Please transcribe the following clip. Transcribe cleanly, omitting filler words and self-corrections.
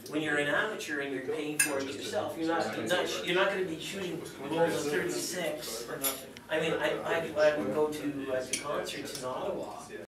when you're an amateur and you're paying for it yourself, you're not going to be shooting rolls of 36. I mean, I would go to concerts in Ottawa